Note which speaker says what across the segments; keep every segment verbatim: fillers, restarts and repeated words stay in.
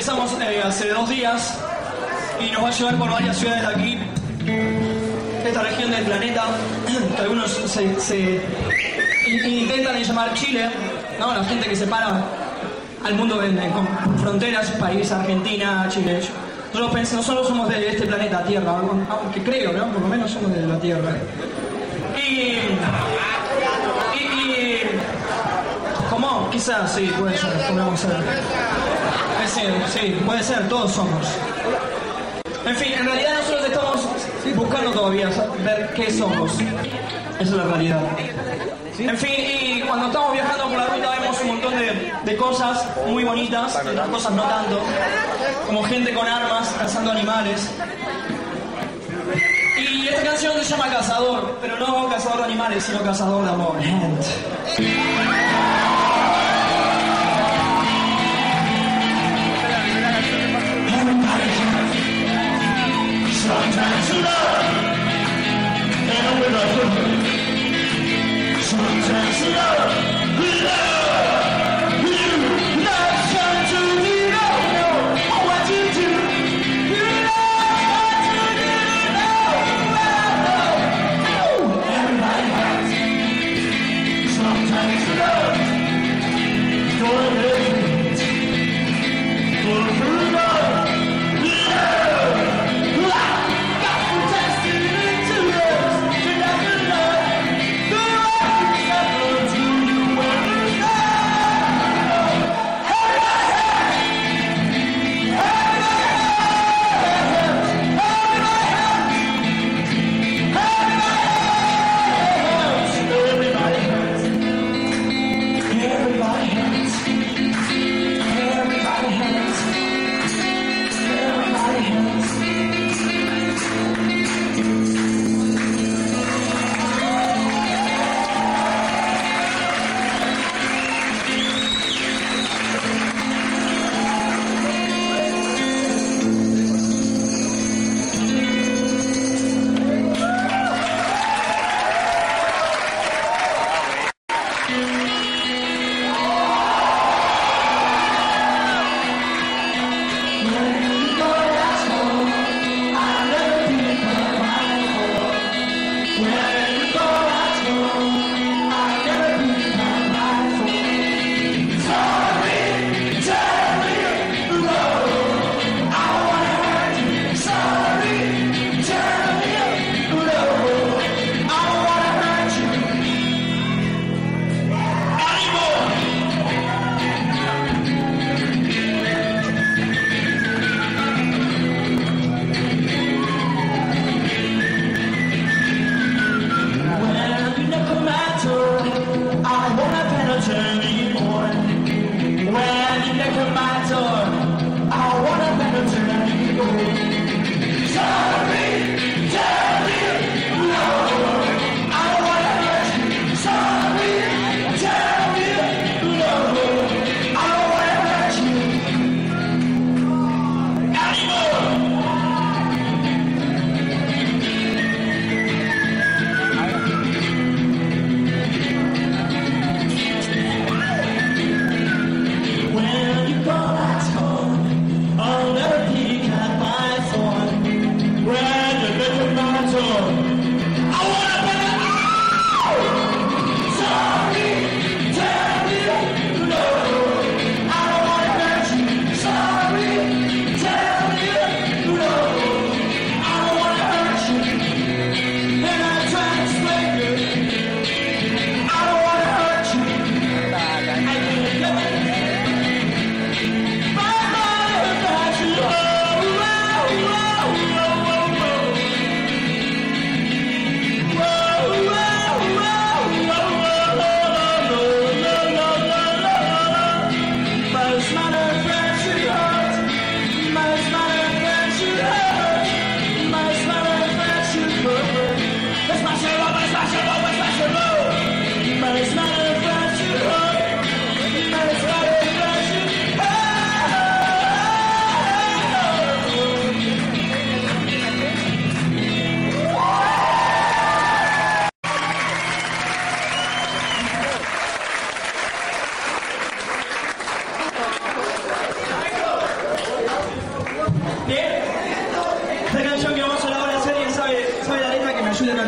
Speaker 1: empezamos eh, hace dos días y nos va a llevar por varias ciudades de aquí, esta región del planeta, que algunos se, se intentan llamar Chile, ¿no? La gente que separa al mundo en, en, con fronteras, país, Argentina, Chile. Nosotros, pensamos, nosotros somos de este planeta Tierra, aunque creo, ¿no? Por lo menos somos de la Tierra. Y... y, y ¿Cómo? Quizás, sí, puede ser, podemos ser. Sí, sí, puede ser, todos somos. En fin, en realidad nosotros estamos buscando todavía ver qué somos. Esa es la realidad. En fin, y cuando estamos viajando por la ruta vemos un montón de, de cosas muy bonitas, y otras cosas no tanto, como gente con armas, cazando animales. Y esta canción se llama Cazador, pero no cazador de animales, sino cazador de amor.
Speaker 2: Sometimes love, and with a hook. Sometimes love, love you, not trying to you don't know what you do. You know what to do, know what I know. Everybody hurts. Sometimes love.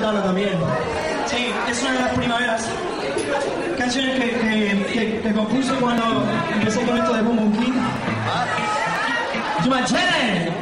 Speaker 1: interpretarla también. Sí, es una de las primeras canciones que, que, que, que compuse cuando empecé con esto de Boom Boom King. To my channel.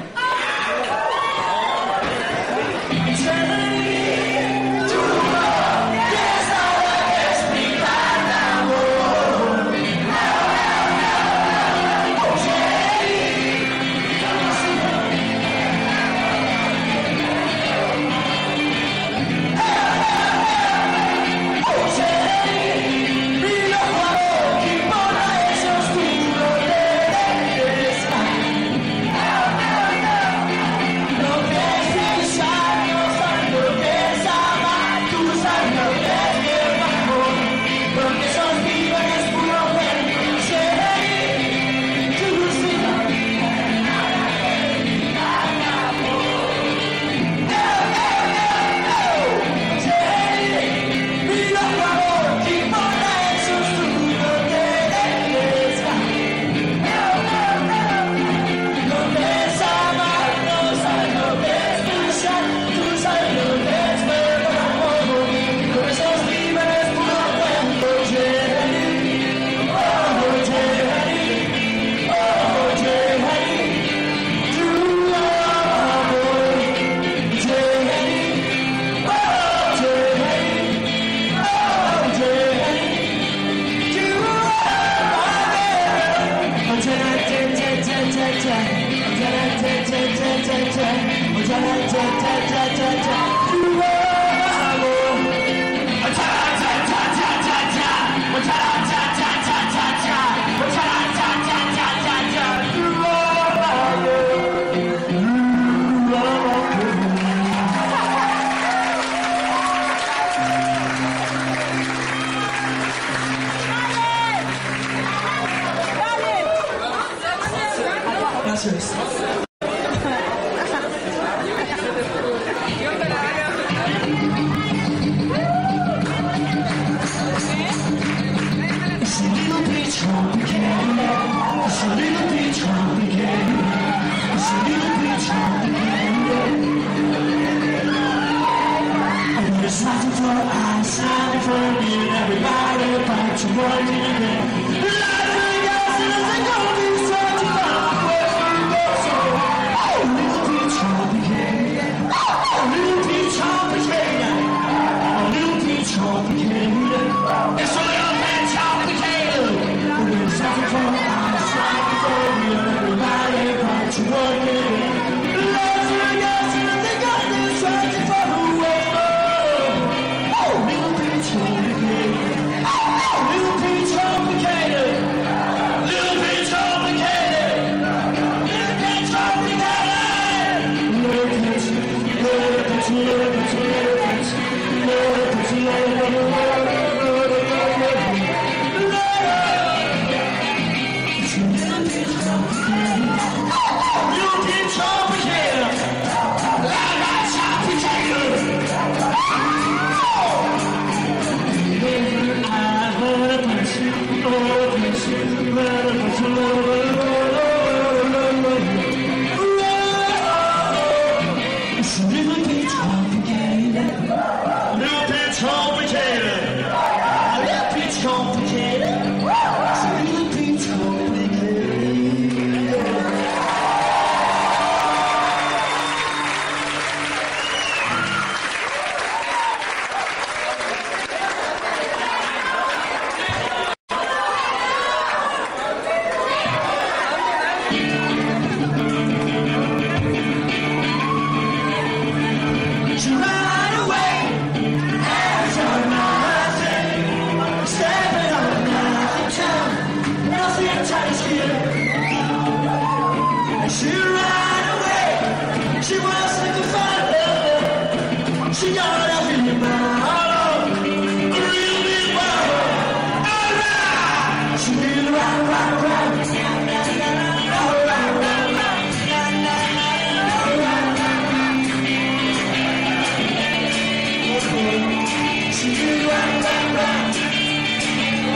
Speaker 1: Gracias.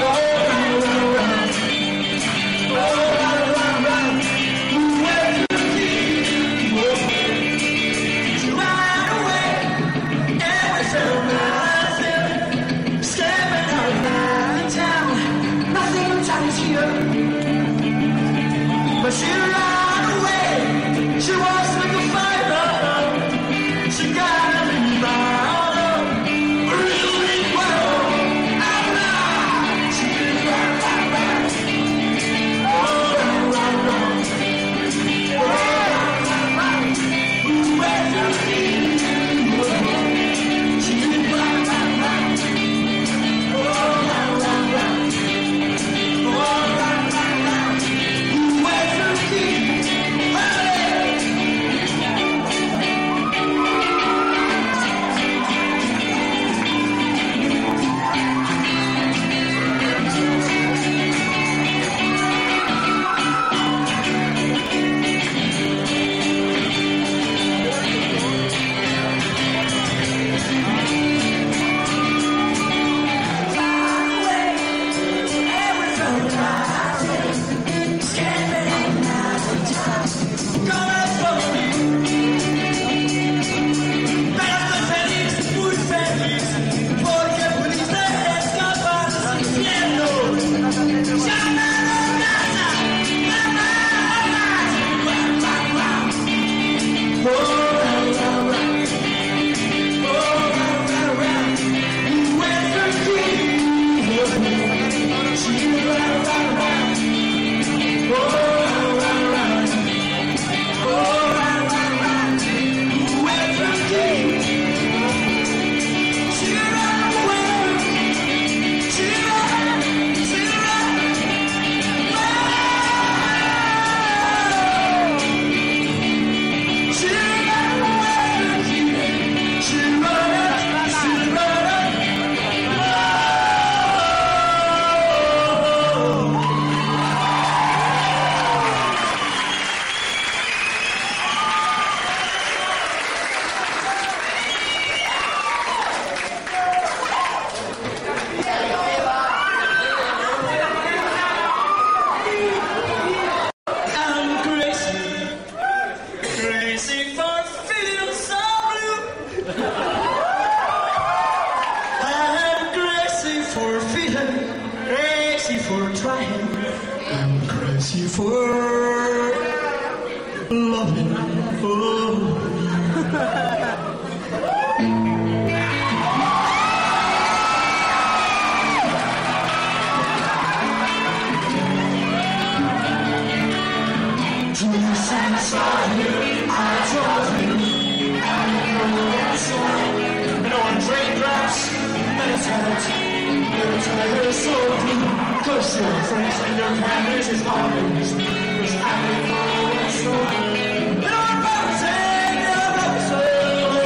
Speaker 2: Oh,
Speaker 1: love it. Oh. To satisfy you, I told you I know what's wrong. No one raindrops, meditate, meditate is so deep. Cause your friends and your families is always, cause I know what's wrong. No one meditate, no one meditate.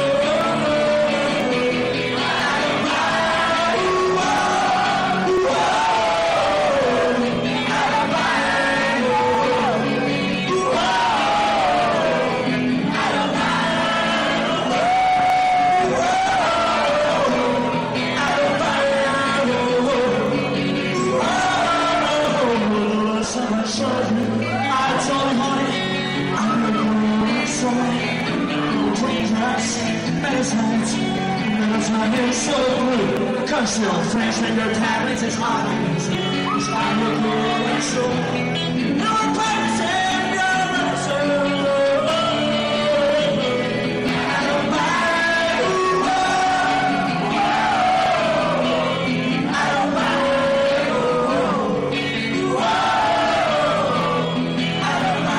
Speaker 1: So blue, cause your friends and your tablets is always, is I'm a girl and so no one purpose and you're so I don't mind, I don't mind, I don't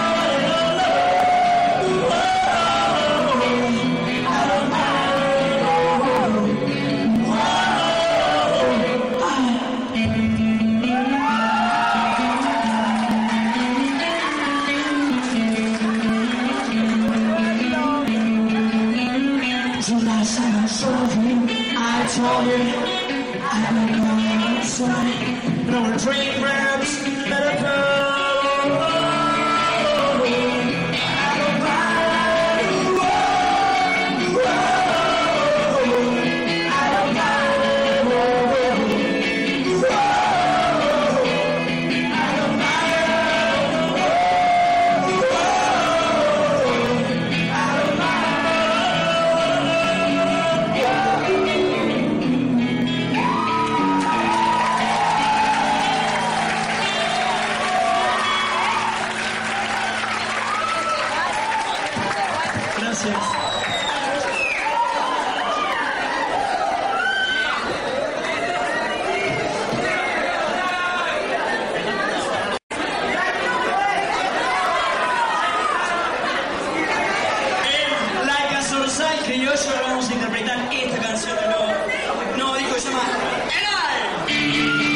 Speaker 1: I told you, I don't know what's right. No one train grabs, let it go. I don't mind, whoa, whoa. I don't mind, whoa, whoa. I don't mind, whoa, whoa. I don't mind. Gracias. En Laika Sorsal, creyó yo, ahora vamos a interpretar esta canción de nuevo. No, dijo, se llama Enal.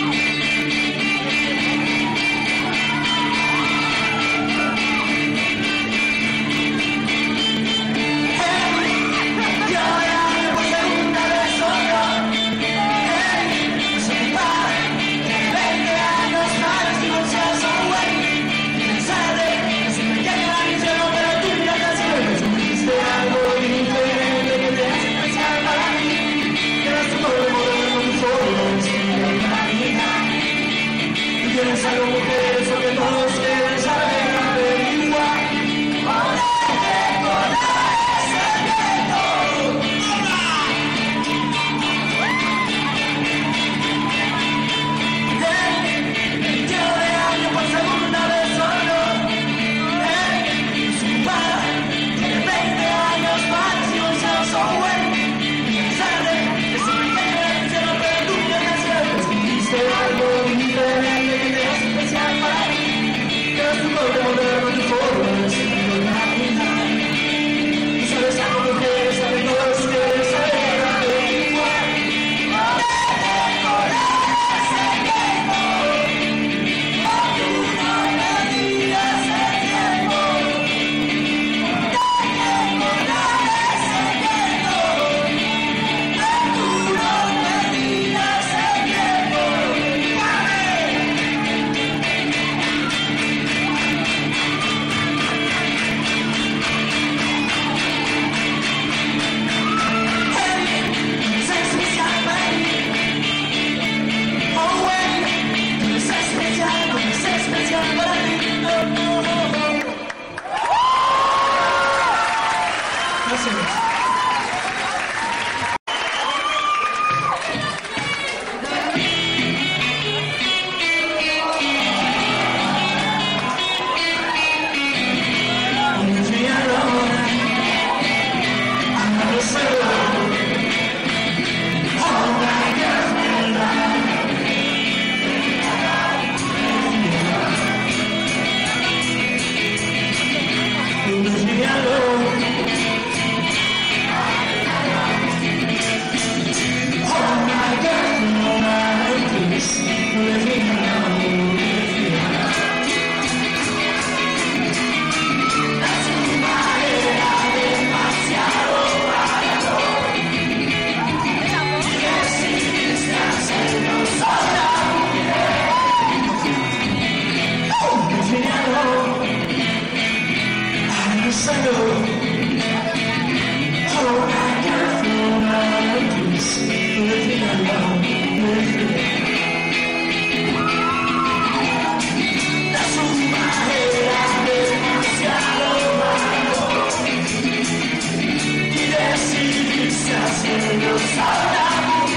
Speaker 1: yes I know. Oh, I got thrown out of peace. Leave me alone, leave me alone. That's on my head, I live inside of my home. Y decidí hacerlo sola.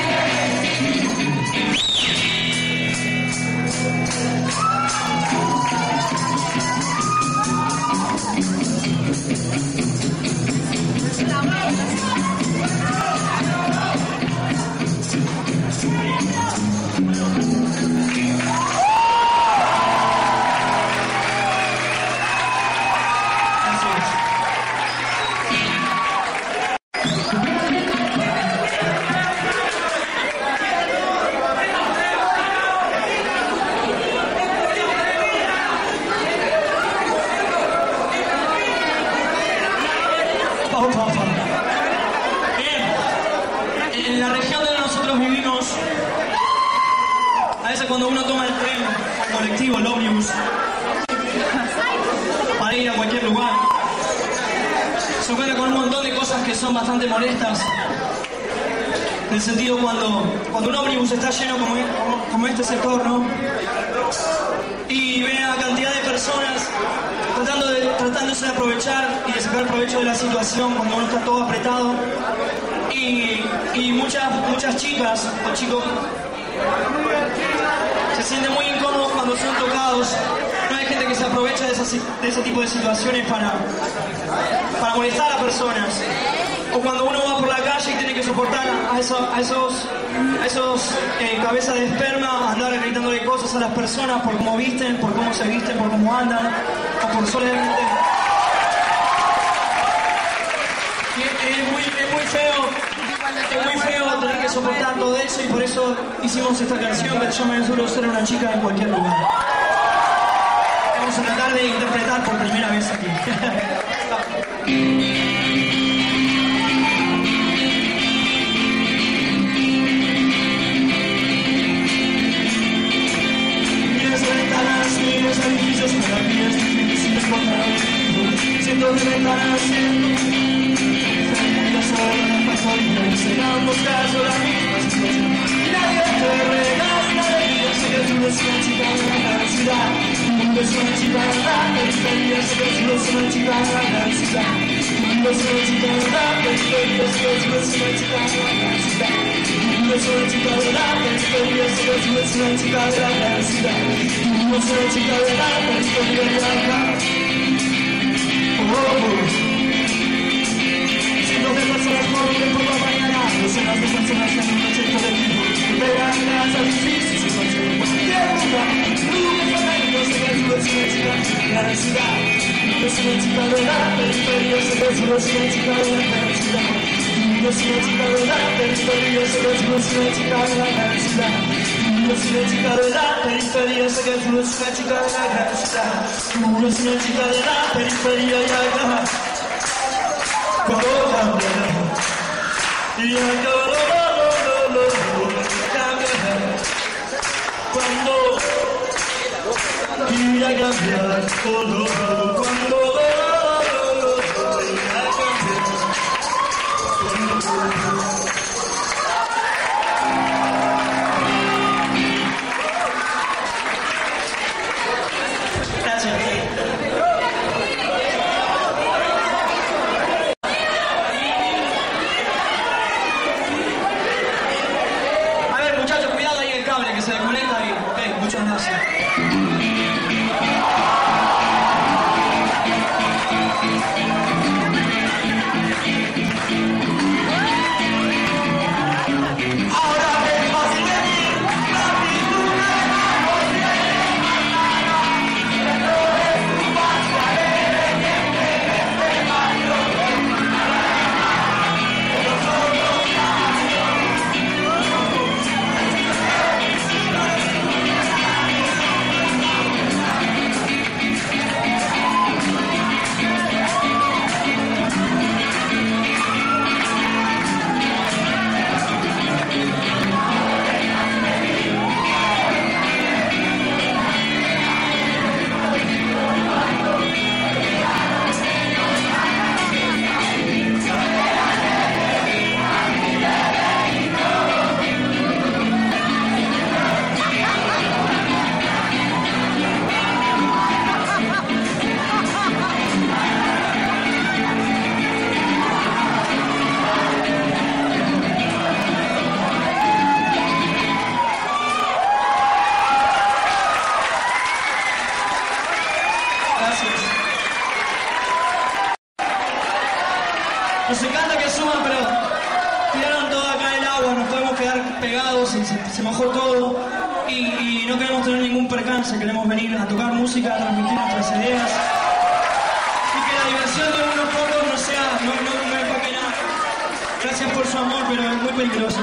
Speaker 1: En la región donde nosotros vivimos, a veces cuando uno toma el tren, el colectivo, el ómnibus, para ir a cualquier lugar, se encuentra con un montón de cosas que son bastante molestas. En el sentido cuando, cuando un ómnibus está lleno como, como, como este sector, ¿no? Y ve a cantidad de personas tratando de, tratándose de aprovechar y de sacar provecho de la situación cuando uno está todo apretado. Y, y muchas, muchas chicas o chicos se sienten muy incómodos cuando son tocados. No hay gente que se aprovecha de, esas, de ese tipo de situaciones para, para molestar a personas. O cuando uno va por la calle y tiene que soportar a, eso, a esos, a esos eh, cabezas de esperma, andar gritándole cosas a las personas por cómo visten, por cómo se visten, por cómo andan, o por solamente... Es muy, es muy feo, es muy feo tener que soportar todo eso, y por eso hicimos esta canción que se llama Es duro ser una chica en cualquier lugar. Vamos a tratar de interpretar por primera vez aquí. Miles de edificios, para mí es difícil encontrar. Siento de ventanas, siento yo soy una pastorina y serán buscar la misma situación. Y nadie te regala una alegría, sé que tú eres una chica de la gran ciudad. Tú eres una chica de la periferia, sé que tú eres una chica de la gran ciudad. Tú eres una chica de la periferia, sé que tú eres una chica de la gran ciudad. Tú eres una chica de la periferia, sé que tú eres una chica de la gran ciudad. Tú eres una chica de la periferia de la gran ciudad. Cientos de personas corren por la mañana, docenas de personas en un proyecto de equipo que pegan las difíciles situaciones en cualquier lugar. Nunca saben, sé que tú eres una chica de la gran ciudad. Tú eres una chica de la periferia, sé que tú eres una chica de la gran ciudad. Tú eres una chica de la periferia, sé que tú eres una chica de la gran ciudad. Tú eres una chica de la periferia, sé que tú eres una chica de la gran ciudad. Tú eres una chica de la periferia y acá. Cuando cambiará, y acá cambiará. Cuando y a cambiar todo, cuando y a cambiar. Gracias. Que se desconecta ahí. Ok, muchas gracias. Nos encanta que suban, pero tiraron todo acá en el agua, nos podemos quedar pegados y se, se mojó todo. Y, y no queremos tener ningún percance, queremos venir a tocar música, a transmitir nuestras ideas. Y que la diversión de unos pocos no sea, no, no, no empaque nada. Gracias por su amor, pero es muy peligroso.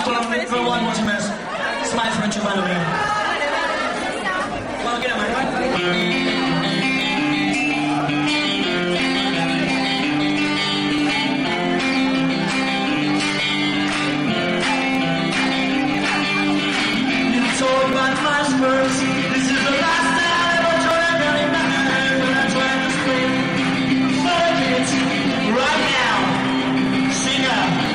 Speaker 1: for, for one more time. Smile for a chaval over there. Cuando quiera, Manuel. This is the last time I'm trying to really matter, but I'm trying to scream. Fuck it, right now. Sing up.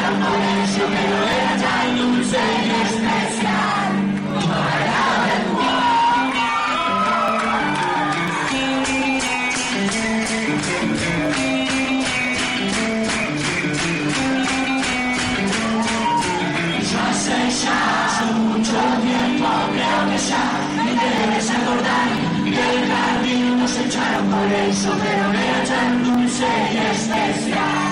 Speaker 2: echaron por eso, pero era tan dulce y especial. Yo hace ya hace mucho tiempo, creo que ya me debes acordar que el jardín nos echaron por eso, pero era tan dulce y especial.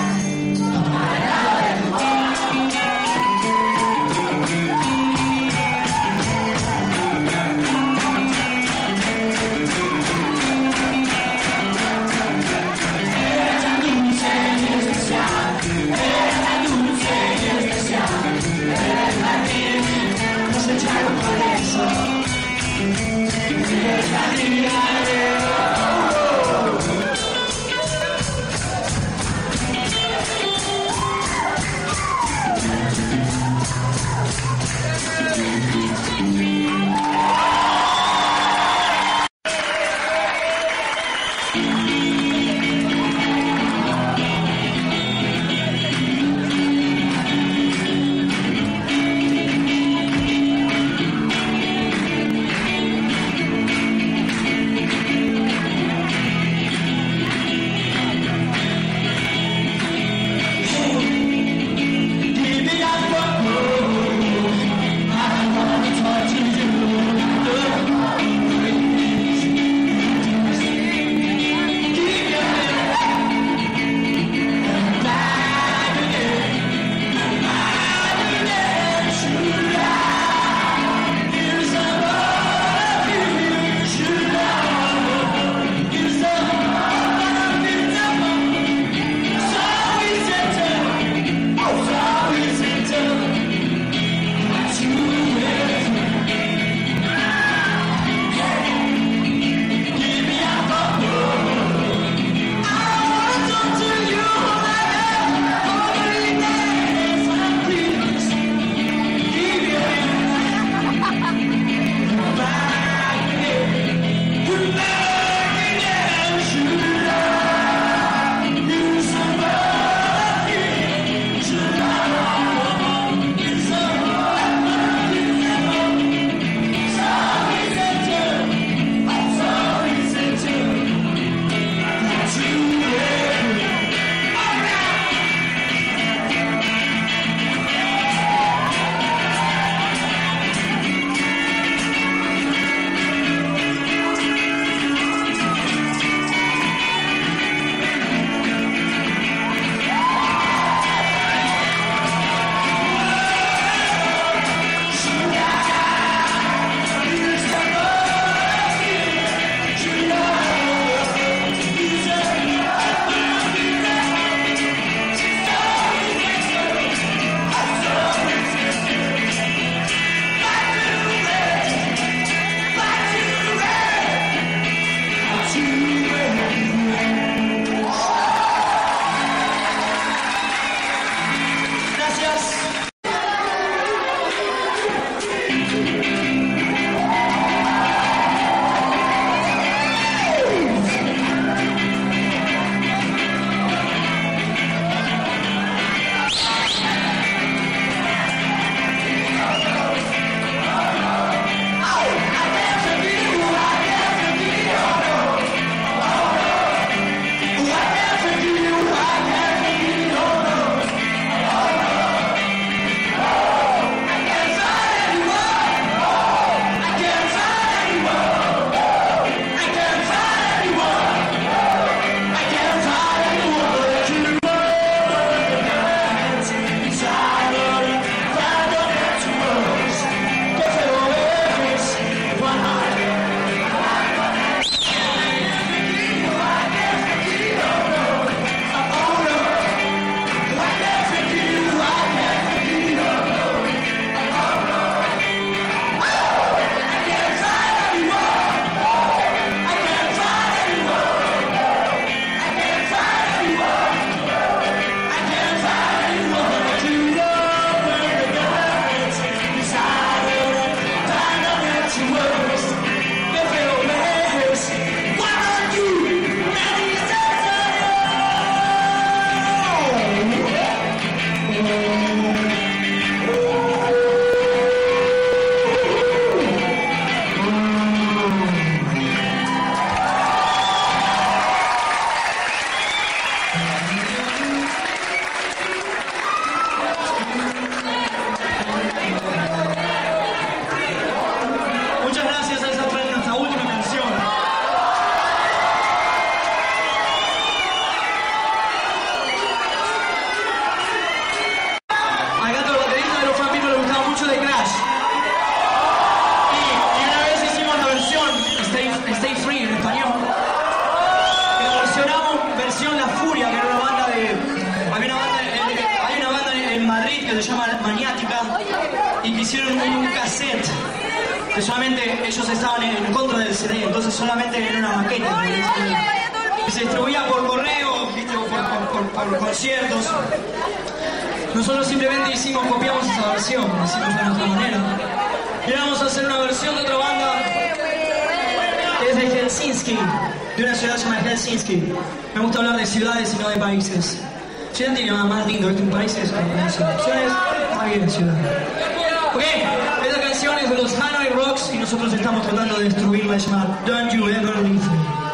Speaker 1: que solamente ellos estaban en contra del C D, entonces solamente era una maqueta. Y se distribuía por correo, ¿viste? Por, por, por, por conciertos. Nosotros simplemente hicimos, copiamos esa versión, hicimos de nuestra manera. Y ahora vamos a hacer una versión de otra banda que es de Helsinki, de una ciudad llamada Helsinki. Me gusta hablar de ciudades y no de países. Ciudad tiene nada más lindo, ¿viste? Un país es una ciudad. Ciudades, más bien ciudad. Ok, esta canción es de los Hanoi Rocks y nosotros estamos tratando de destruirla, se llama Don't You Ever Leave Me.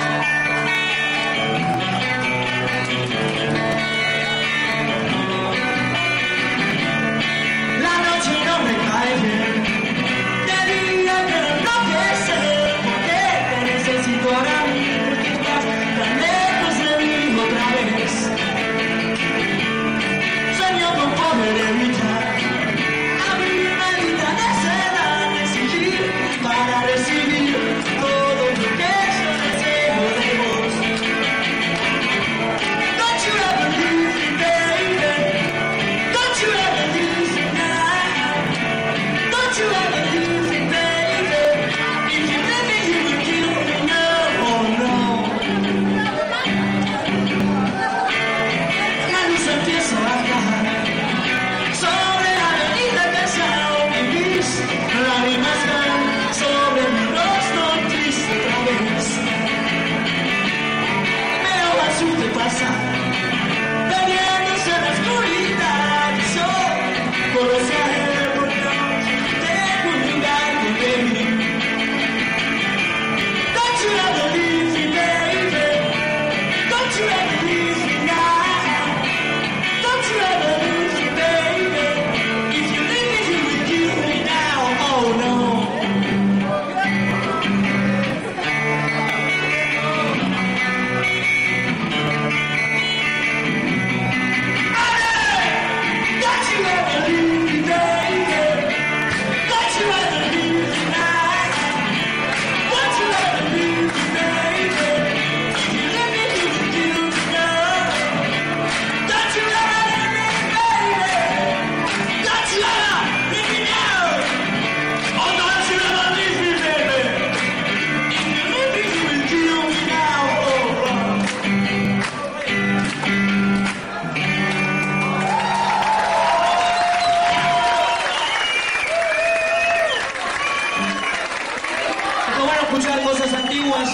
Speaker 1: Cosas antiguas.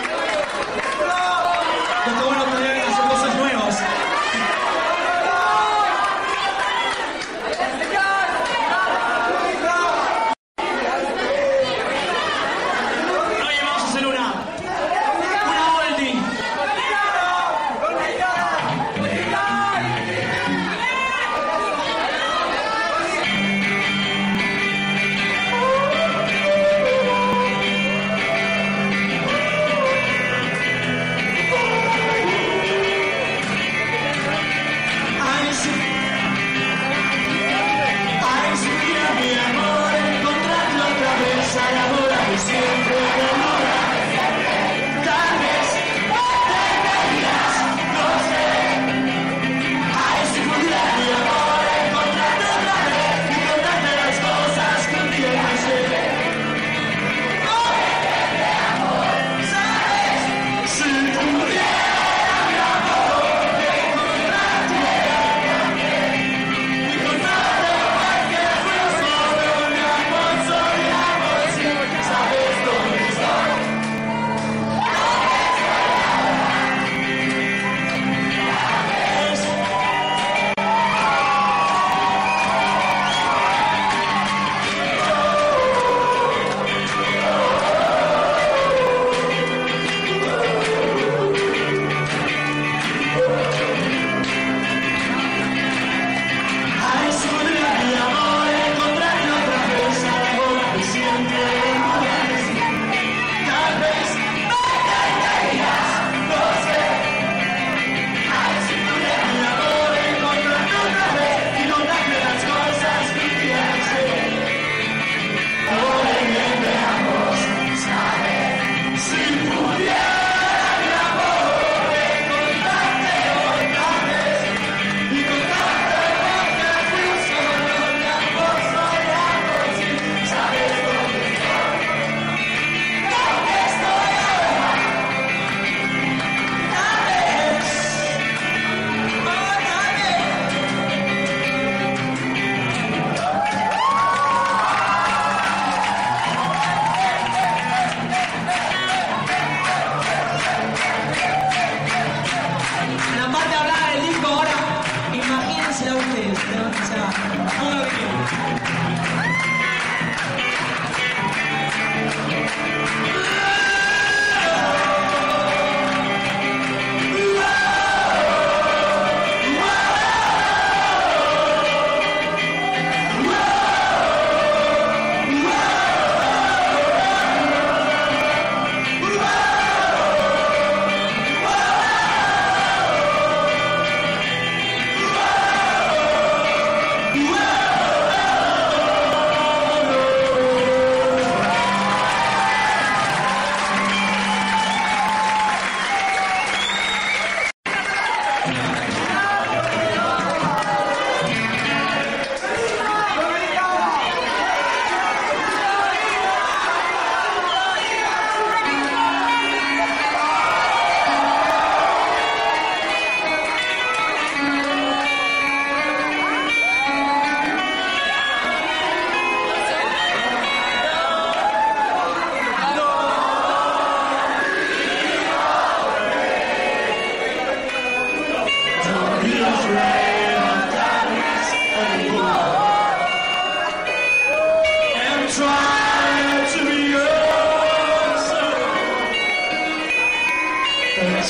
Speaker 1: No está bueno tener que hacer cosas nuevas. Oye, vamos a hacer una. Una oldie.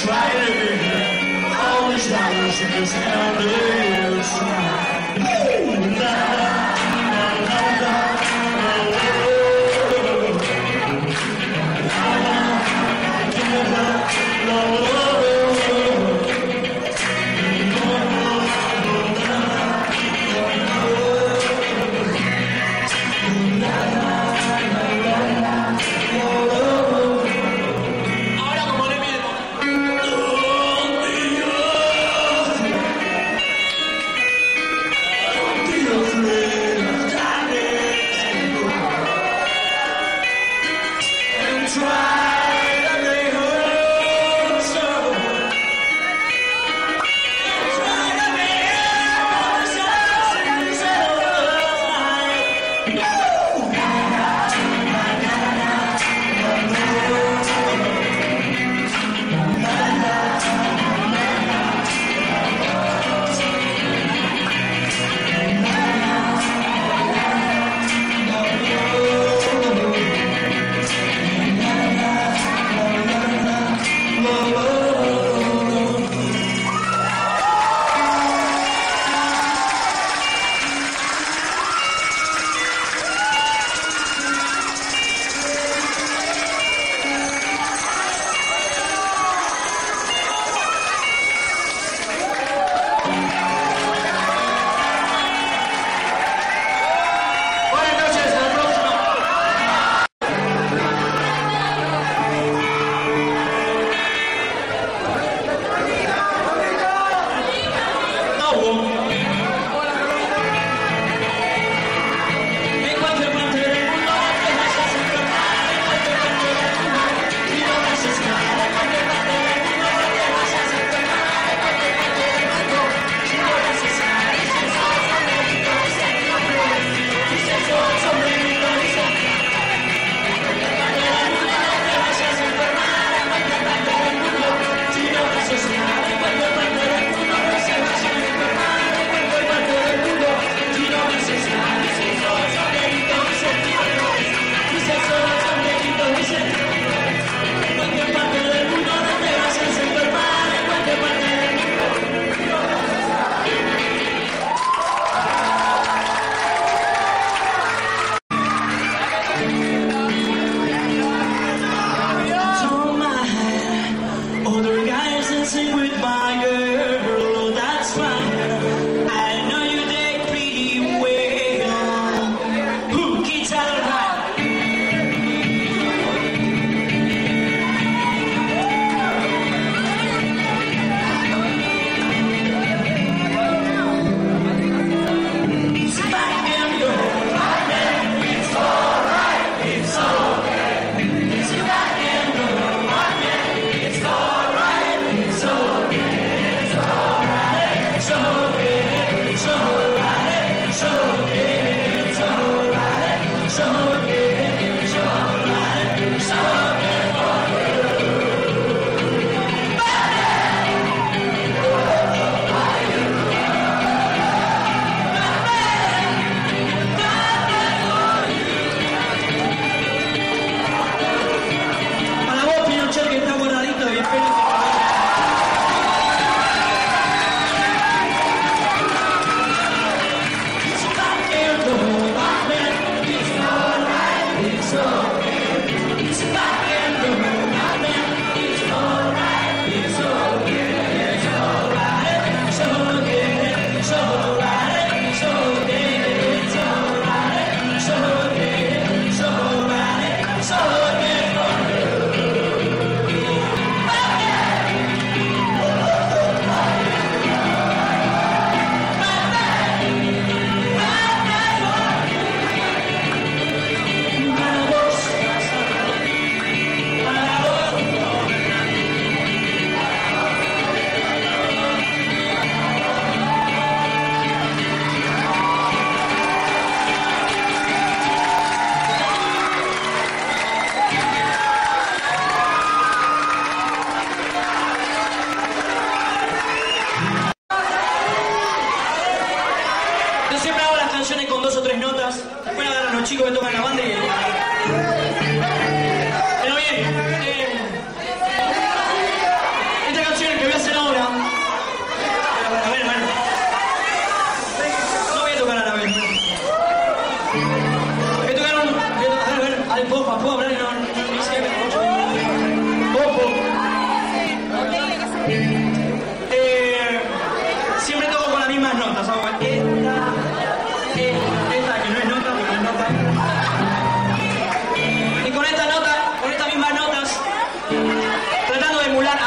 Speaker 2: try to be here. All these dollars in his hand, they smile. La la la la la.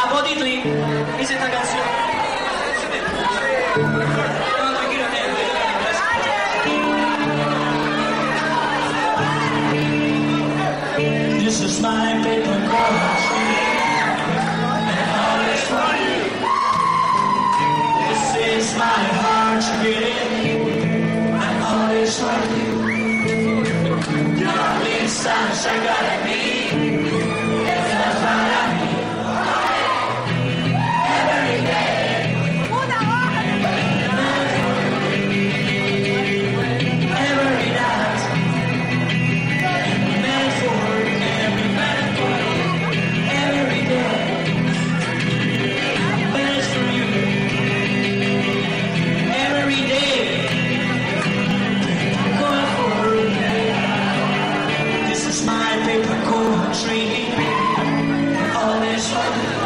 Speaker 1: Zapotitli hice esta canción. No, tranquilo,
Speaker 2: This is my paper cross, and all is for you. This is my heart to give, and all is for you. Your only sunshine got at me, it's just para mí. Every day, every night, meant for every man for you. Every day, meant for you. Every day, going for it. This is my paper country. All this for you.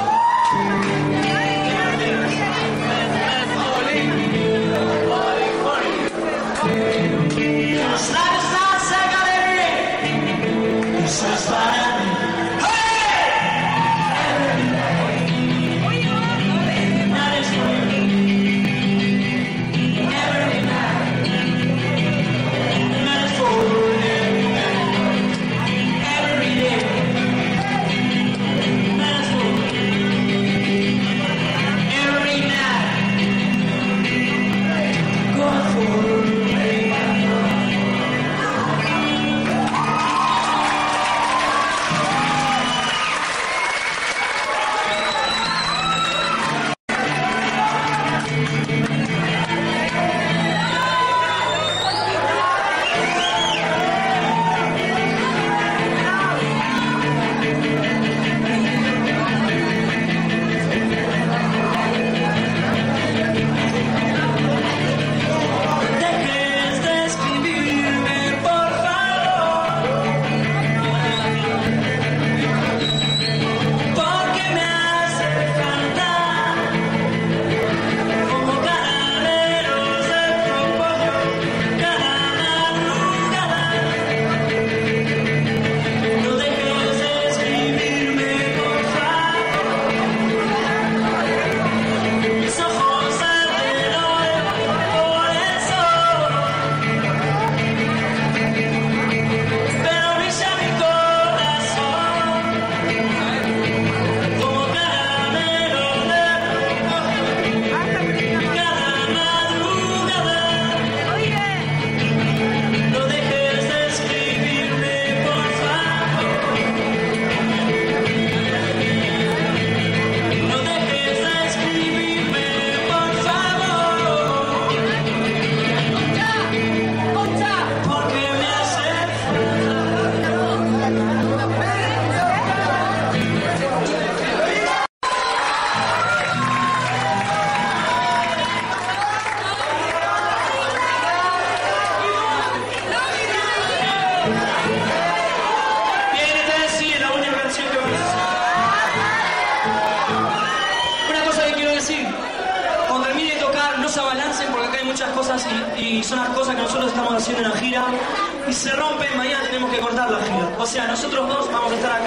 Speaker 1: Y son las cosas que nosotros estamos haciendo en la gira y se rompen, mañana tenemos que cortar la gira. O sea, nosotros dos vamos a estar acá.